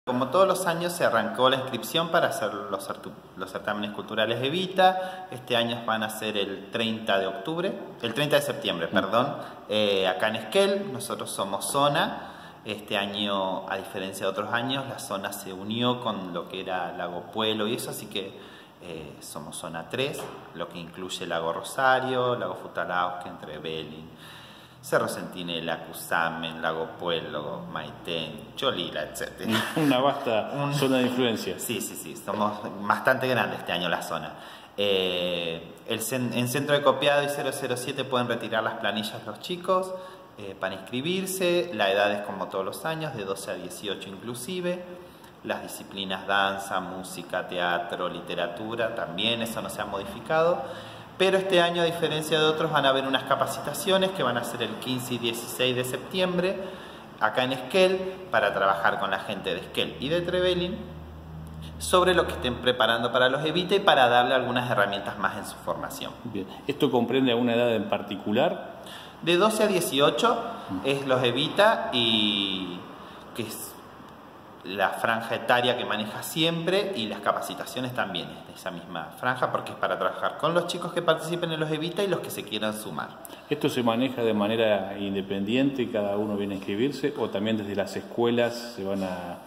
Como todos los años se arrancó la inscripción para hacer los certámenes culturales Evita. Este año van a ser el 30 de septiembre, perdón, acá en Esquel. Nosotros somos zona. Este año, a diferencia de otros años, la zona se unió con lo que era Lago Puelo y eso, así que somos zona 3, lo que incluye Lago Rosario, Lago Futalaos, Trevelin, Cerro Centinela, Cusamen, Lago Puelo, Maitén, Cholila, etc. Una vasta zona de influencia. Sí, somos bastante grandes este año la zona. En Centro de Copiado y 007 pueden retirar las planillas los chicos para inscribirse. La edad es como todos los años, de 12 a 18 inclusive. Las disciplinas danza, música, teatro, literatura, también eso no se ha modificado. Pero este año, a diferencia de otros, van a haber unas capacitaciones que van a ser el 15 y 16 de septiembre acá en Esquel para trabajar con la gente de Esquel y de Trevelin sobre lo que estén preparando para los Evita y para darle algunas herramientas más en su formación. Bien. ¿Esto comprende alguna edad en particular? De 12 a 18 es los Evita, y que es la franja etaria que maneja siempre, y las capacitaciones también es de esa misma franja porque es para trabajar con los chicos que participen en los Evita y los que se quieran sumar. ¿Esto se maneja de manera independiente y cada uno viene a inscribirse, o también desde las escuelas se van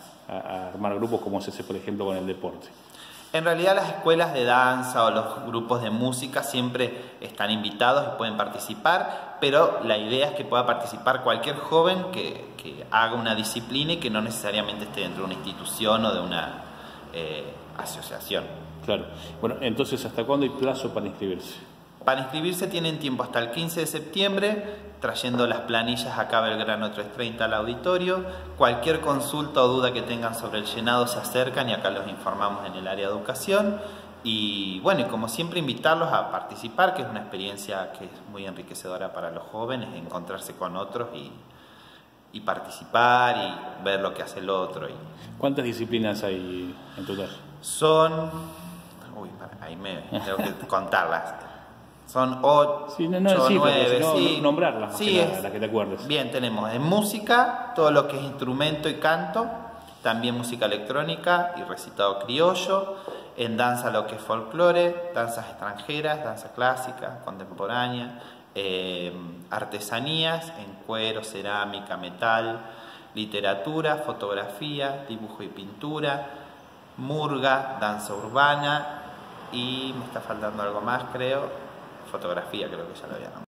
a armar grupos como se hace por ejemplo con el deporte? En realidad las escuelas de danza o los grupos de música siempre están invitados y pueden participar, pero la idea es que pueda participar cualquier joven que haga una disciplina y que no necesariamente esté dentro de una institución o de una asociación. Claro. Bueno, entonces, ¿hasta cuándo hay plazo para inscribirse? Para inscribirse tienen tiempo hasta el 15 de septiembre, trayendo las planillas acá a Belgrano 330 al auditorio. Cualquier consulta o duda que tengan sobre el llenado se acercan y acá los informamos en el área de educación. Y bueno, y como siempre, invitarlos a participar, que es una experiencia que es muy enriquecedora para los jóvenes, encontrarse con otros y participar y ver lo que hace el otro. ¿Cuántas disciplinas hay en total? Son... Uy, ahí me tengo que contarlas. Son 8, 9, nombrarlas, sí, las que te acuerdes. Bien, tenemos en música todo lo que es instrumento y canto, también música electrónica y recitado criollo. En danza lo que es folclore, danzas extranjeras, danza clásica, contemporánea, artesanías en cuero, cerámica, metal, literatura, fotografía, dibujo y pintura, murga, danza urbana y me está faltando algo más, creo. Fotografía, creo que ya lo había nombrado.